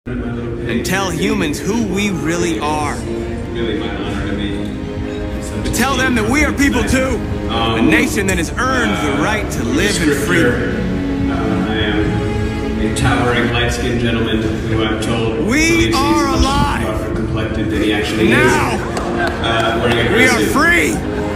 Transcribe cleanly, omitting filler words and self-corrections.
and tell humans who we really are. Really my honor to be. To tell them that we are people too, a nation that has earned the right to live in freedom. I am a towering light-skinned gentleman who I'm told we are alive. Rougher complected than he actually now is. we are free.